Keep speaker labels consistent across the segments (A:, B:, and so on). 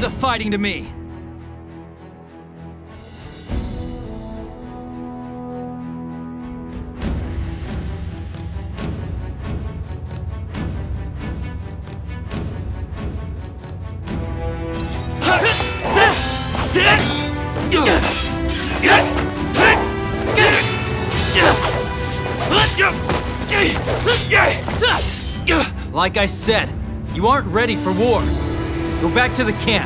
A: the fighting to me! Like I said, you aren't ready for war. Go back to the camp.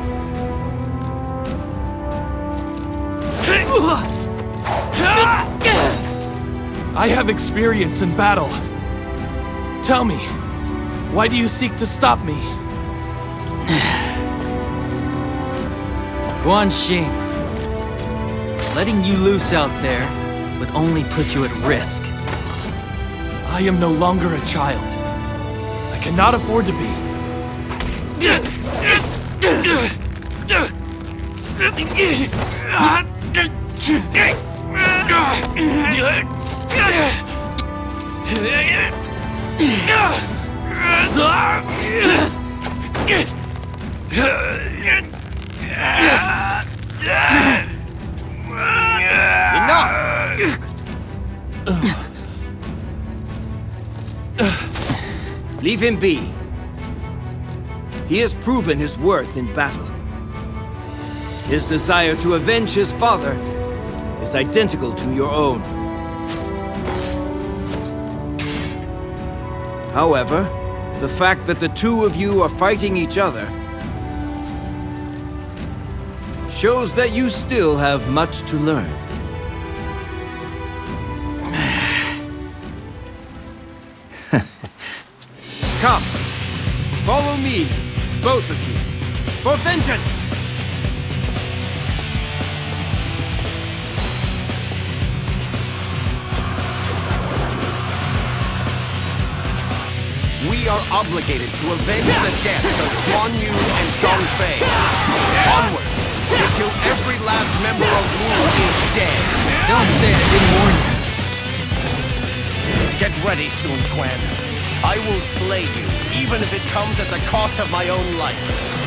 B: I have experience in battle. Tell me, why do you seek to stop me?
A: Guan Xing, letting you loose out there would only put you at risk.
B: I am no longer a child. I cannot afford to be.
C: Leave him be. He has proven his worth in battle. His desire to avenge his father is identical to your own. However, the fact that the two of you are fighting each other shows that you still have much to learn. Come, follow me, both of you, for vengeance!
D: We are obligated to avenge the deaths of Guan Yu and Zhang Fei. Onwards, until every last member of Wu is dead.
A: Don't say I didn't warn you.
D: Get ready, Sun Quan. I will slay you, even if it comes at the cost of my own life.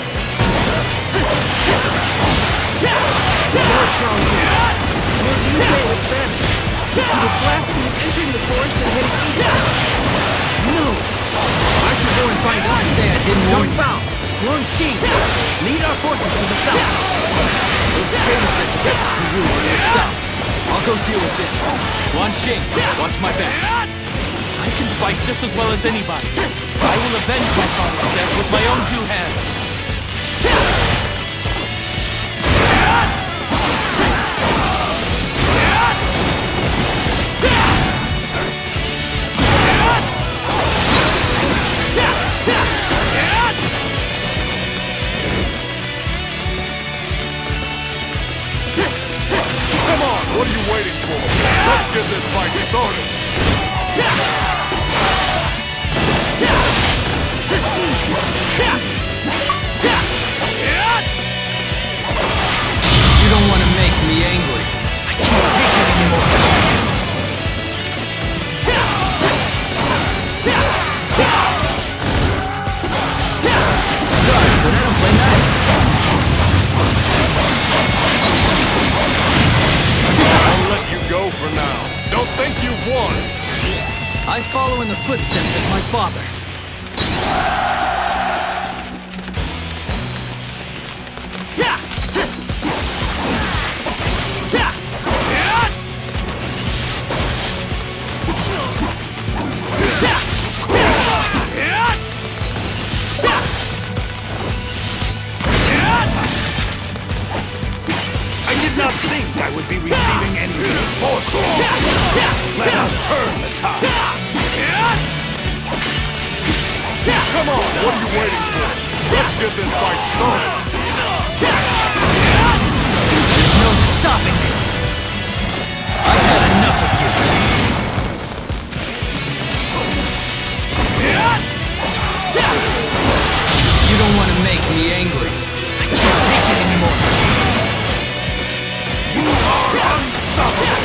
E: Lord Liu Bei was vanished. He was last seen entering the forest and heading east. No!
A: I should go and find out and say I didn't warn
E: Zhang
A: you.
E: Bao, Guan Xing, lead our forces to the south.
A: Those traitors are connected to you on the south. I'll go deal with this. Guan Xing, watch my back. I can fight just as well as anybody. I will avenge my father's death with my own two hands.
F: Come on, what are you waiting for? Let's get this fight started.
A: You don't want to make me angry. I can't take it anymore. Sorry, but I don't play nice.
F: I'll let you go for now. Don't think you've won.
A: I follow in the footsteps of my father.
F: I did not think I would be receiving any reinforcements. Let us turn the tide. Come on, what are you waiting for? Let's get this fight started.
A: There's no stopping me. I've had enough of you. You don't want to make me angry. I can't take it anymore.
F: You are unstoppable.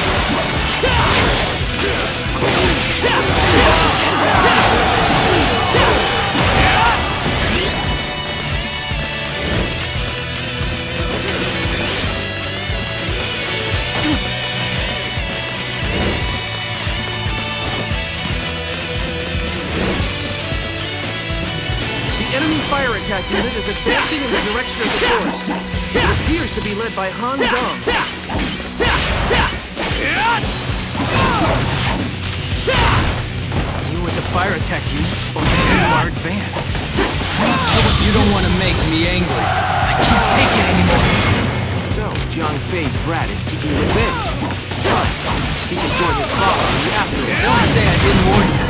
E: attack unit is advancing in the direction of the forest. It appears to be led by Han Dong.
A: Deal with the fire attack unit, or continue our advance. You don't want to make me angry. I can't take it anymore.
E: So, Zhang Fei's brat is seeking revenge. But he can join his father in the afterlife.
A: Don't say I didn't warn you.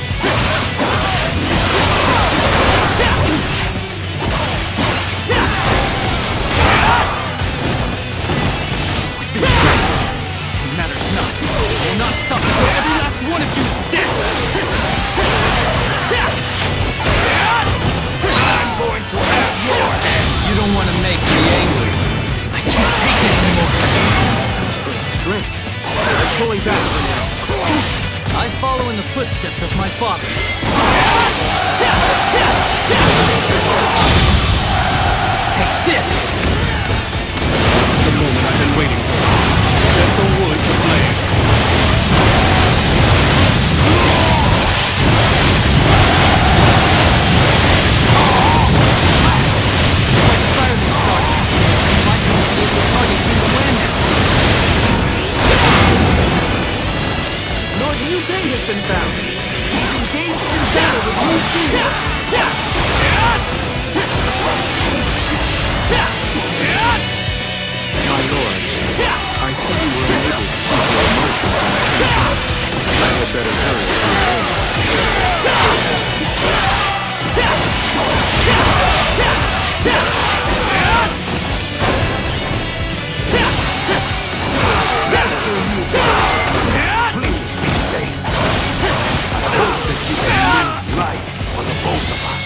A: We've been friends. It matters not. I will not stop until every last one of you is dead.
F: I'm going to have your head!
A: You don't want to make me angry. I can't take it anymore.
E: Such great strength. They're pulling back for now.
A: I follow in the footsteps of my father. Take this!
F: This is the moment I've been waiting for. Set the wood to flame.
E: Lord Liu Bei has been found. He's engaged in battle with Wu Jing.
G: My lord, I see you were unable to keep your emotions in check. I had better hurry to your aid.
D: Master Liu Bei, please be safe. I hope that you can live life for the both of us.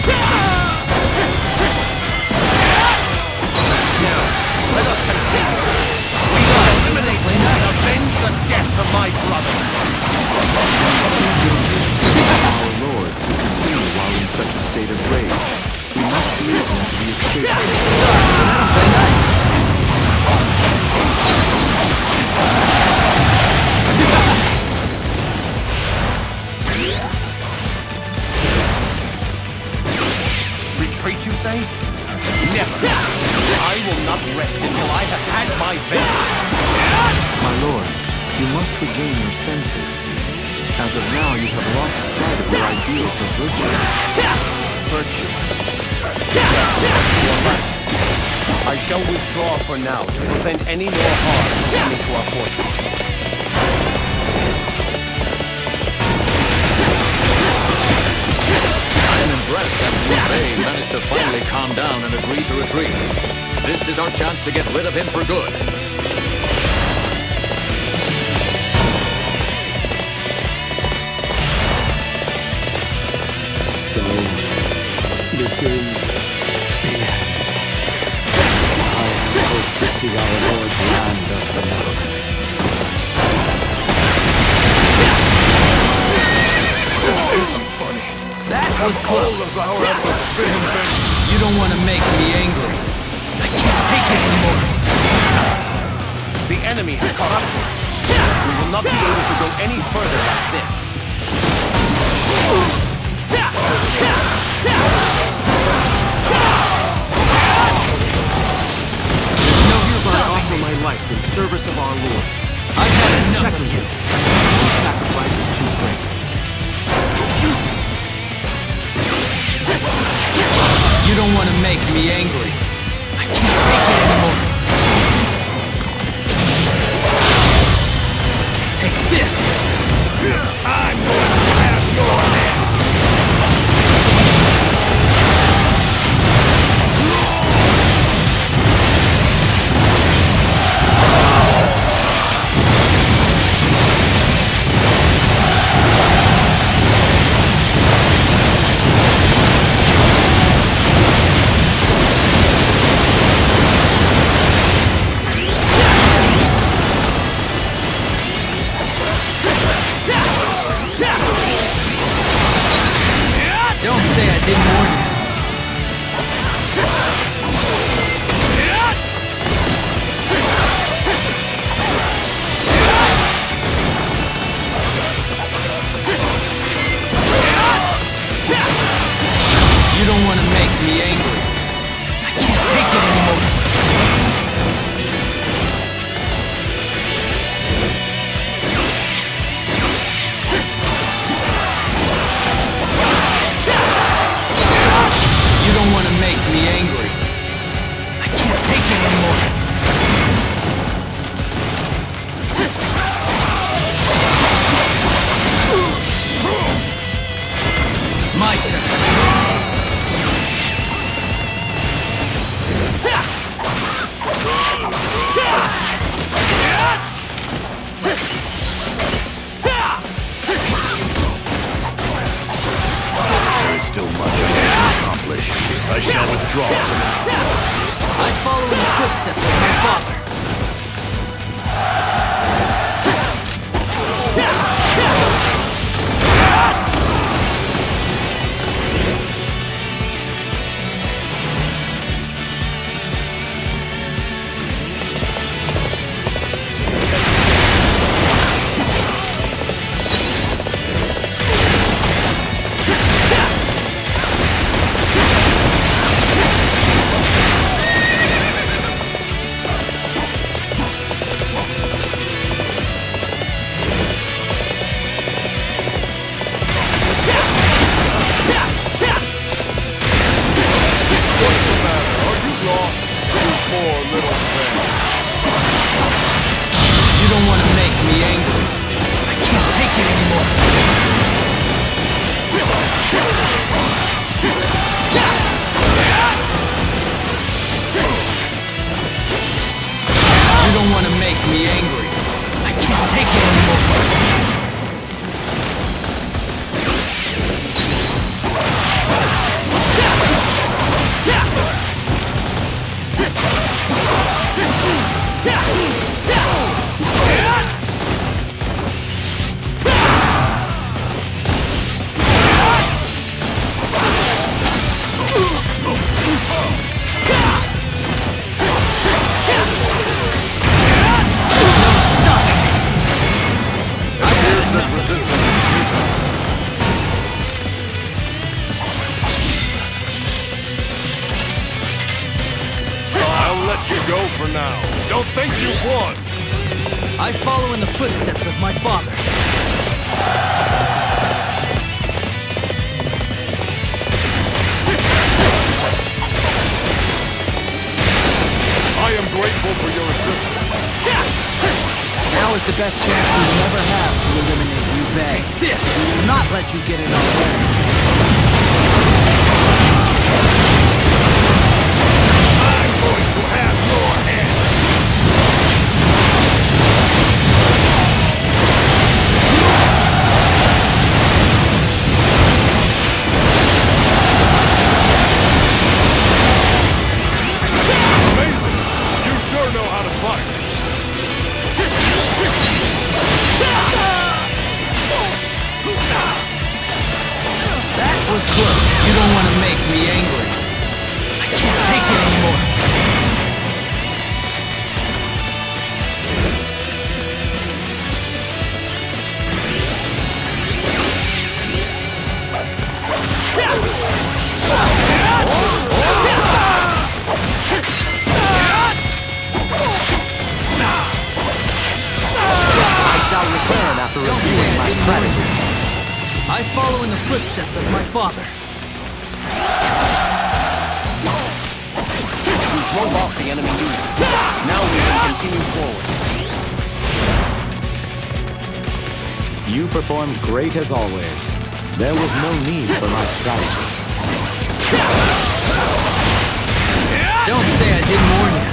D: Now, let us continue. We shall eliminate him and avenge the death of my brothers.
G: Our lord, to continue while in such a state of rage, we must lead him to the escape route.
D: Retreat, you say? Never. I will not rest until I have had my vengeance.
G: My lord, you must regain your senses. As of now, you have lost sight of your ideals of virtue.
D: Virtue. You're right. I shall withdraw for now to prevent any more harm from coming to our forces.
H: I am impressed that Liu Bei managed to finally calm down and agree to retreat. This is our chance to get rid of him for good.
G: So, this is the end. I hope to see our lord's land of benevolence.
F: This isn't funny.
A: That was close. You don't want to make me angry. I can't take it anymore.
D: The enemy has caught up to us. We will not be able to go any further like this.
E: No hereby offer my life in service of our Lord.
A: I've had enough of
E: Protecting
A: you.
E: you. The sacrifice is too great.
A: You don't want to make me angry. I can't take it anymore. Take this!
F: I'm going to have your head! accomplished. I shall withdraw for now.
A: I follow in the footsteps of my father. You don't want to make me angry. I can't take it anymore. You don't want to make me angry. I can't take it anymore.
F: Go for now. Don't think you won.
A: I follow in the footsteps of my father.
F: I am grateful for your assistance.
E: Now is the best chance we will ever have to eliminate Liu Bei.
A: Take this!
E: We will not let you get in our way.
F: I'm going to have your head. Amazing! You sure know how to fight.
A: That was close. You don't want to make me angry. I can't take it anymore.
E: I shall return after reviewing my strategy.
A: I follow in the footsteps of my father.
D: We drove off the enemy unit. Now we can continue forward.
G: You performed great as always. There was no need for my strategy.
A: Don't say I didn't warn you.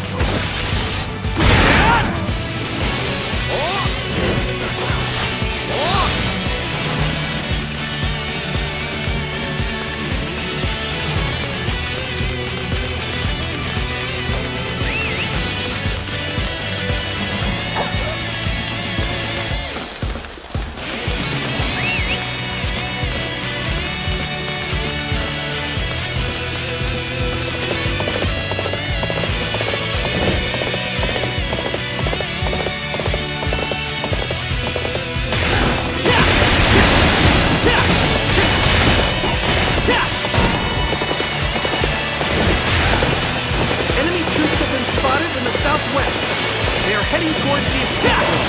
E: heading towards the escape room.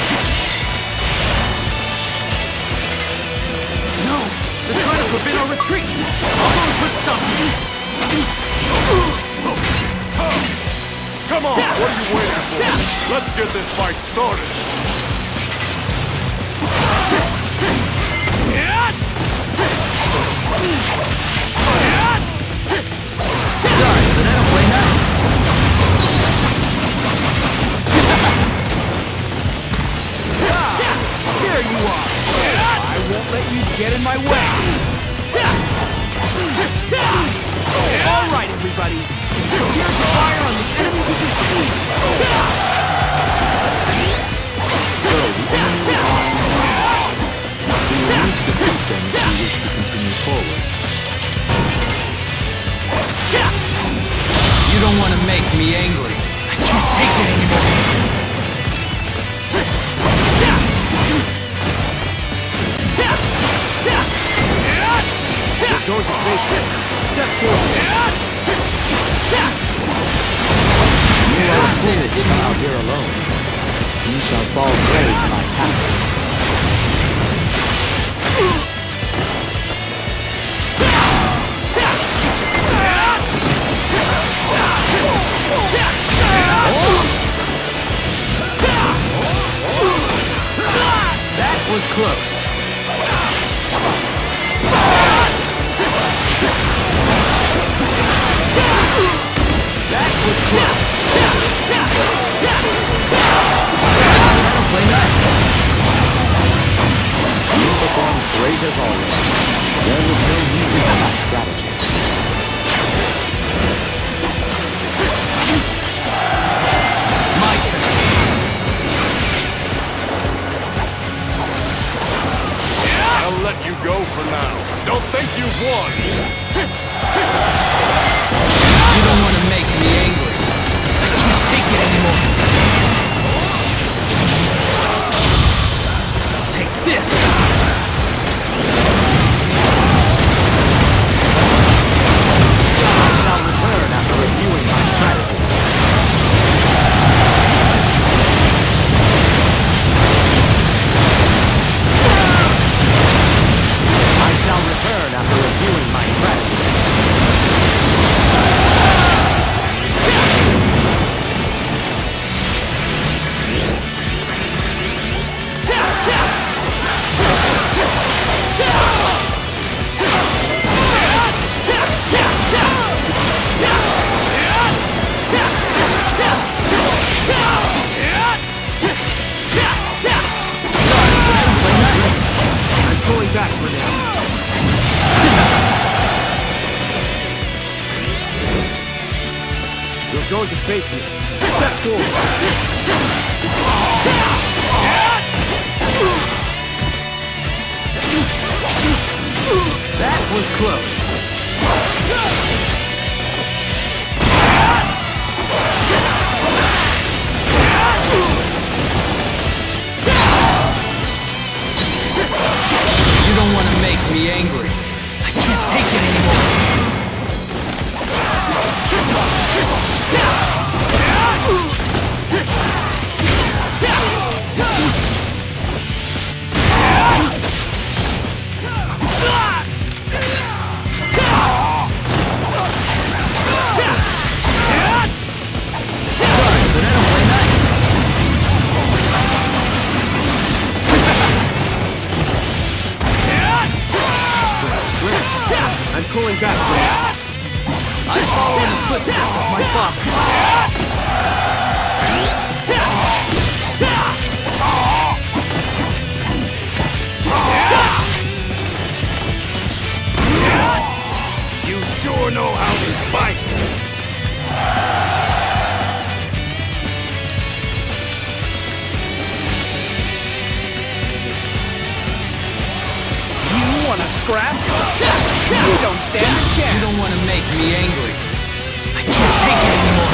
A: No! They're trying to prevent our retreat! I'll go and put stop!
F: Come on, what are you waiting for? Let's get this fight started!
A: Sorry, but I don't play nice.
E: There you are! I won't let you get in my way! everybody! Prepare to fire on the enemy position!
G: So, the enemy are... Do you need to defeat them if you wish to continue forward?
A: You don't want to make me angry. I can't take it anymore.
C: You're going to face it. Step forward.
G: You are a fool to come out here alone. You shall fall prey to my tactics.
A: That was close. That was close. That'll play nice.
G: You performed great as always. There was no need for that strategy.
A: My turn.
F: I'll let you go for now. Don't think you've won.
A: You don't want to make me angry. I can't take it anymore. Take this!
G: I shall return after reviewing my strategy. I shall return after reviewing my strategy.
C: I'm pulling back for now. You're going to face me. Step forward.
A: That was close. You don't want to make me angry. I can't take it anymore.
C: I'm pulling back for now.
A: I follow in the footsteps of my father.
F: You sure know how to fight.
E: You wanna scrap? You don't stand a chance!
A: You don't want to make me angry. I can't take it anymore.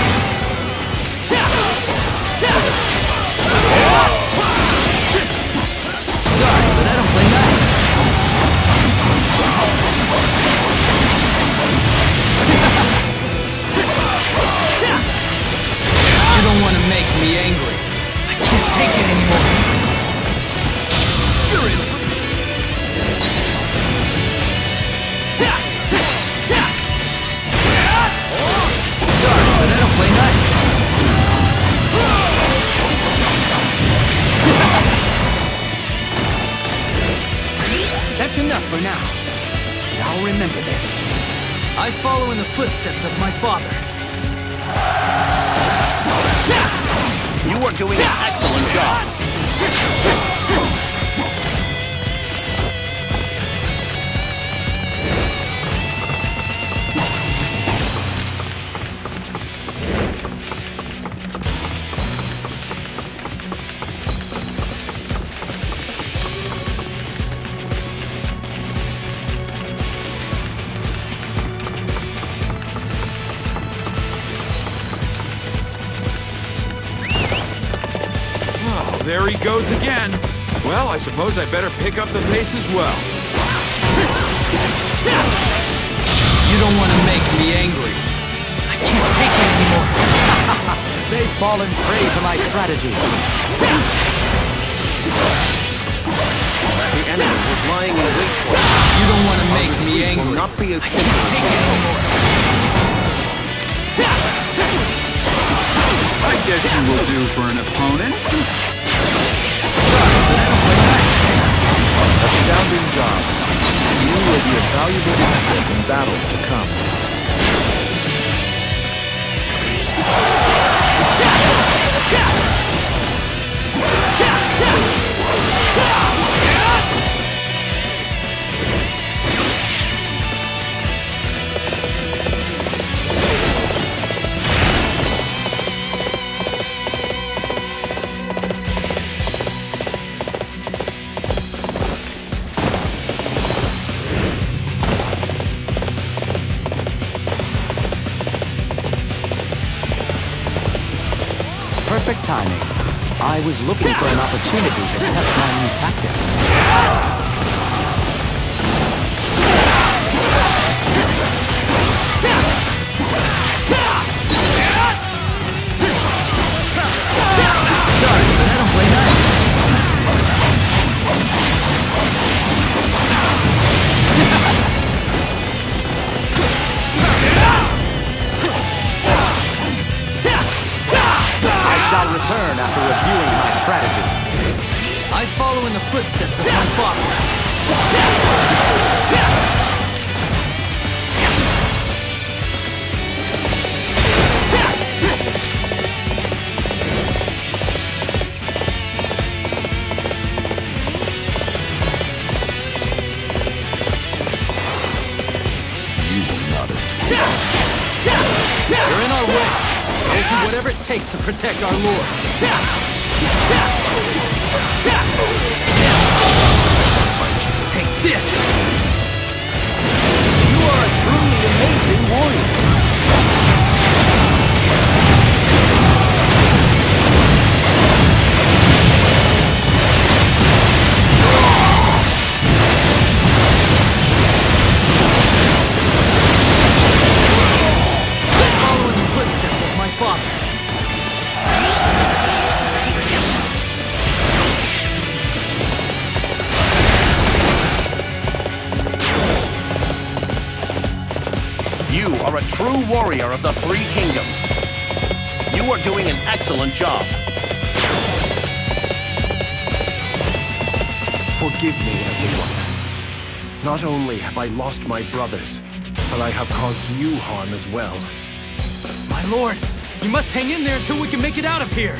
A: Sorry, but I don't play nice. You don't want to make me angry. I can't take it anymore. You're in. Sorry, but I don't play nice.
E: That's enough for now. And I'll remember this.
A: I follow in the footsteps of my father.
D: You are doing an excellent job.
I: There he goes again. Well, I suppose I better pick up the pace as well.
A: You don't want to make me angry. I can't take it anymore.
D: They've fallen prey to my strategy. The enemy was lying in wait for us.
A: You don't want to make me
D: It will
A: angry.
D: not be as simple as
A: Take it anymore.
I: I guess you will do for an opponent.
G: Astounding job. You will be a valuable asset in battles to come.
D: perfect timing. I was looking for an opportunity to test my new tactics.
A: Sorry, but I don't play nice.
D: I shall return after reviewing my strategy.
A: I follow in the footsteps of my father.
G: You will not escape.
A: You're in our way. We'll do whatever it takes to protect our lord. Take this!
D: You are a truly amazing warrior.
A: Follow in the footsteps of my father.
D: You are a true warrior of the Three Kingdoms. You are doing an excellent job. Forgive me, everyone. Not only have I lost my brothers, but I have caused you harm as well.
A: My lord, you must hang in there until we can make it out of here.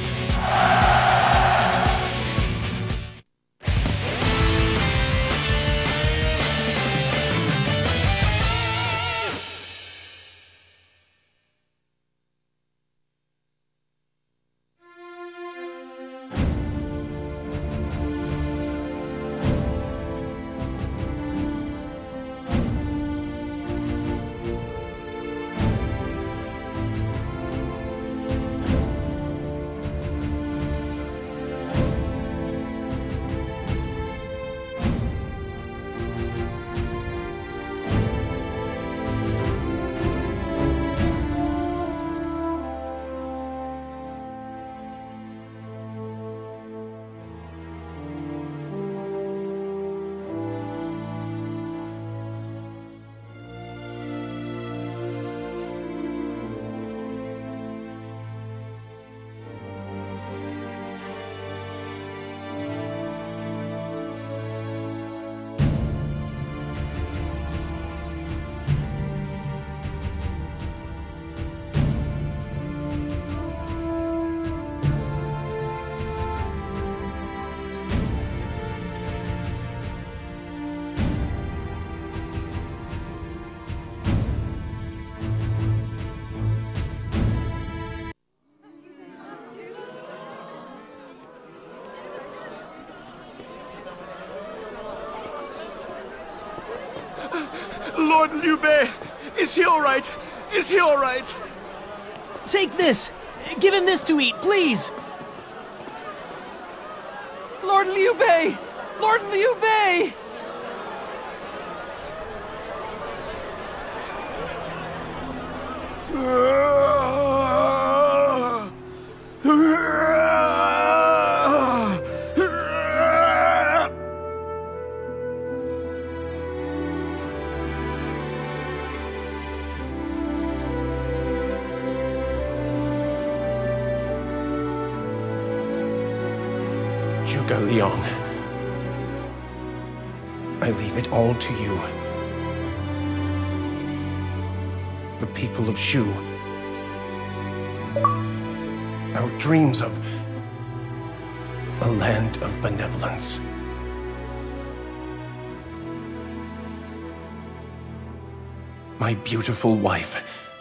F: Lord Liu Bei! Is he alright? Is he alright?
E: Take this! Give him this to eat, please!
B: Lord Liu Bei! Lord Liu Bei!
J: Zhuge Liang, I leave it all to you. The people of Shu, our dreams of a land of benevolence. My beautiful wife,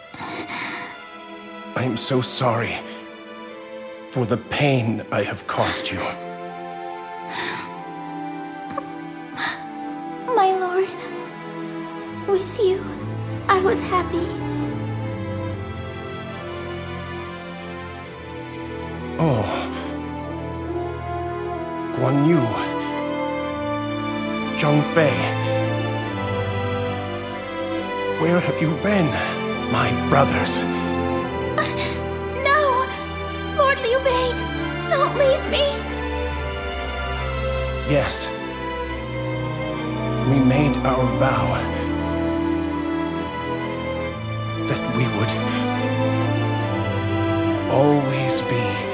J: I'm so sorry for the pain I have caused you.
K: My lord, with you, I was happy.
J: Oh, Guan Yu, Zhang Fei, where have you been, my brothers?
K: No! Lord Liu Bei, don't leave me!
J: Yes, we made our vow that we would always be